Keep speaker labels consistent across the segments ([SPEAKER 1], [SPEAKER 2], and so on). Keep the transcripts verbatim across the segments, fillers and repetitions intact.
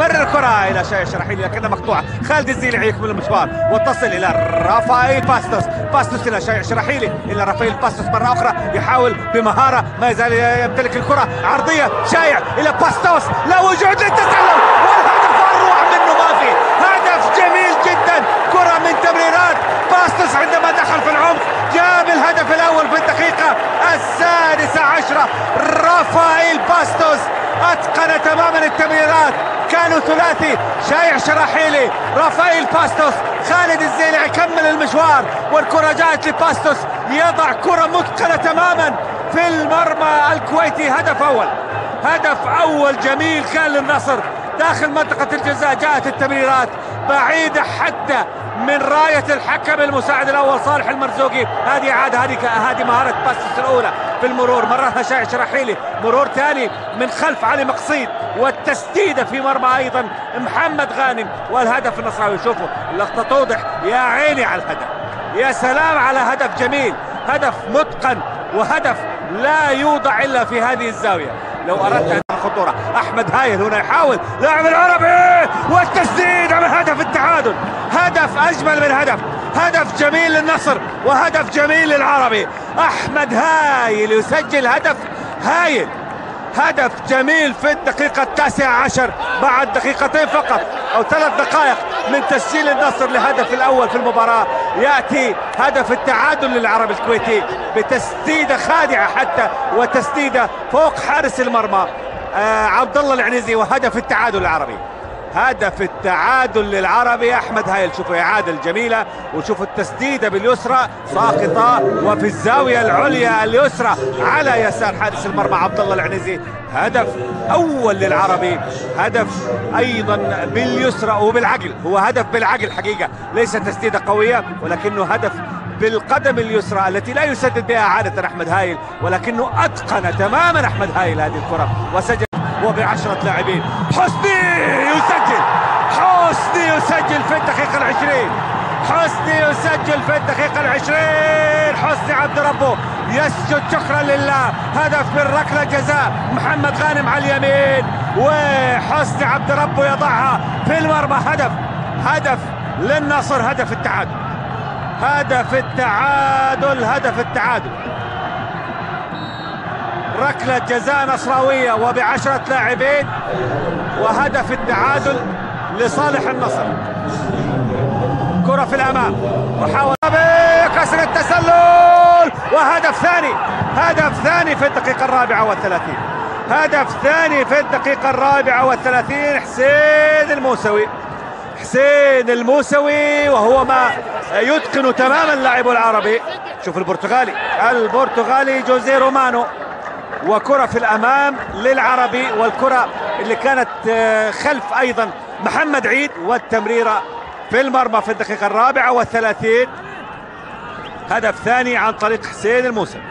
[SPEAKER 1] مرر الكرة إلى شاي شرحيلي لكنها مقطوعة. خالد الزيلعي يكمل المشوار وتصل إلى رافائيل باستوس. باستوس إلى شاي شرحيلي إلى رافائيل باستوس مرة أخرى يحاول بمهارة ما يزال يمتلك الكرة عرضية. شايع إلى باستوس لا وجود للتسلل والهدف أروع منه ما في. هدف جميل جدا كرة من تمريرات باستوس عندما دخل في العمق جاب الهدف الأول في الدقيقة السادسة عشرة. رافائيل باستوس أتقن تماما التمريرات. كانوا ثلاثي شايع شراحيلي رافائيل باستوس خالد الزيلعي كمل المشوار والكرة جاءت لباستوس يضع كرة متقنة تماما في المرمى الكويتي. هدف أول هدف أول جميل كان للنصر داخل منطقة الجزاء. جاءت التمريرات بعيدة حتى من راية الحكم المساعد الأول صالح المرزوقي. هذه إعادة هذه هذه مهارة باستوس الأولى في المرور مررها شايع شراحيلي مرور ثاني من خلف علي مقصيد والتسديدة في مرمى أيضا محمد غانم والهدف النصراوي. شوفوا اللقطة توضح يا عيني على الهدف يا سلام على هدف جميل هدف متقن وهدف لا يوضع إلا في هذه الزاوية. لو أردت أن الخطورة أحمد هايل هنا يحاول لاعب العربي والتسديد على هدف التعادل. هدف أجمل من هدف هدف جميل للنصر وهدف جميل للعربي. أحمد هايل يسجل هدف هايل هدف جميل في الدقيقة التاسعة عشر بعد دقيقتين فقط أو ثلاث دقائق من تسجيل النصر لهدف الأول في المباراة. يأتي هدف التعادل للعربي الكويتي بتسديدة خادعة حتى وتسديدة فوق حارس المرمى آه عبد الله العنزي وهدف التعادل العربي. هدف التعادل للعربي أحمد هايل. شوفوا إعادة الجميلة وشوفوا التسديدة باليسرى ساقطة وفي الزاوية العليا اليسرى على يسار حارس المرمى عبد الله العنزي. هدف أول للعربي هدف أيضا باليسرى وبالعقل. هو هدف بالعقل حقيقة ليس تسديدة قوية ولكنه هدف بالقدم اليسرى التي لا يسدد بها عادة أحمد هايل ولكنه أتقن تماما أحمد هايل هذه الكرة وسجل وبعشرة لاعبين. حسني يسجل حسني يسجل في الدقيقة العشرين حسني يسجل في الدقيقة العشرين. حسني عبد ربه يسجد شكرا لله. هدف من ركلة جزاء محمد غانم على اليمين وحسني عبد ربه يضعها في المرمى. هدف هدف للنصر هدف التعادل هدف التعادل هدف التعادل ركلة جزاء نصراوية وبعشرة لاعبين وهدف التعادل لصالح النصر. كرة في الأمام محاولة كسر التسلل وهدف ثاني هدف ثاني في الدقيقة الرابعة والثلاثين هدف ثاني في الدقيقة الرابعة والثلاثين. حسين الموسوي حسين الموسوي وهو ما يتقن تماما اللاعب العربي. شوف البرتغالي البرتغالي جوزيه رومانو وكرة في الأمام للعربي والكرة اللي كانت خلف أيضا محمد عيد والتمريرة في المرمى في الدقيقة الرابعة والثلاثين. هدف ثاني عن طريق حسين الموسوي.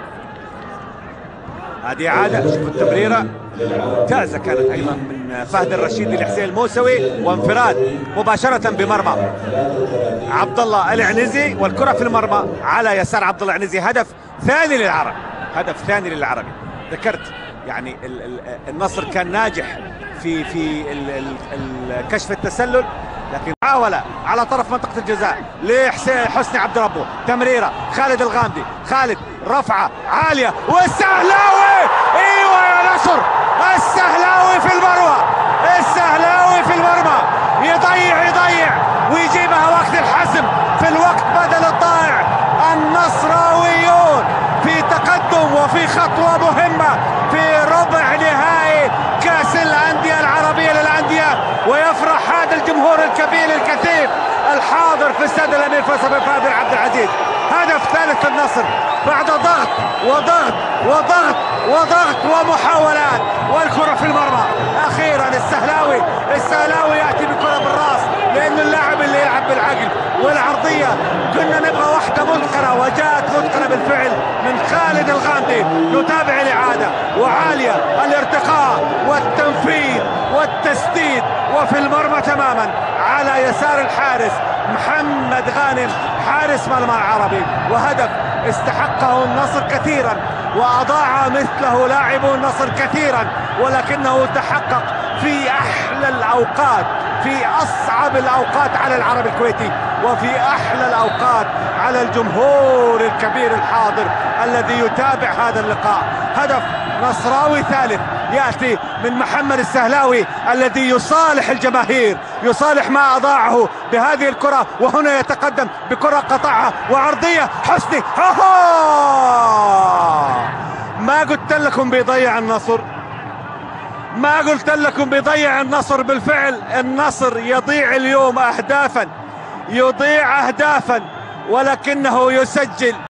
[SPEAKER 1] هذه إعادة شوف التمريرة ممتازة كانت أيضا من فهد الرشيدي لحسين الموسوي وانفراد مباشرة بمرمى عبد الله العنزي والكرة في المرمى على يسار عبد الله العنزي. هدف ثاني للعربي هدف ثاني للعربي. ذكرت يعني ال ال النصر كان ناجح في في كشف التسلل لكن محاولة على طرف منطقة الجزاء لحسين حسني عبد ربه. تمريرة خالد الغامدي خالد رفعة عالية والسهلاوي. ايوه يا نصر السهلاوي في المروة السهلاوي في المرمى يضيع يضيع ويجيبها وقت الحسم في الوقت بدل الضائع. النصراويون في تقدم وفي خطوة مهمة في ربع نهائي كأس الأندية العربية للأندية ويفرح هذا الجمهور الكبير الكثير الحاضر في استاد الأمير فيصل بن فهد عبد العزيز. هدف ثالث للنصر بعد ضغط وضغط وضغط وضغط ومحاولات والكرة في المرمى. أخيرا السهلاوي السهلاوي يأتي بكرة بالراس لأنه اللاعب اللي يلعب بالعقل والعرضية كنا نبغى واحدة متقنة وجاءت متقنة بالفعل من خالد الغامدي. نتابع الإعادة وعالية الارتقاء والتنفيذ والتسديد وفي المرمى تماما على يسار الحارس محمد غانم حارس مرمى العربي. وهدف استحقه النصر كثيرا وأضاع مثله لاعبو النصر كثيرا ولكنه تحقق في أحلى احلى الاوقات، في اصعب الاوقات على العرب الكويتي، وفي احلى الاوقات على الجمهور الكبير الحاضر الذي يتابع هذا اللقاء. هدف نصراوي ثالث يأتي من محمد السهلاوي الذي يصالح الجماهير، يصالح ما أضاعه بهذه الكرة، وهنا يتقدم بكرة قطعها وعرضية. حسني ما قلت لكم بيضيع النصر، ما قلت لكم بيضيع النصر. بالفعل النصر يضيع اليوم أهدافا، يضيع أهدافا، ولكنه يسجل.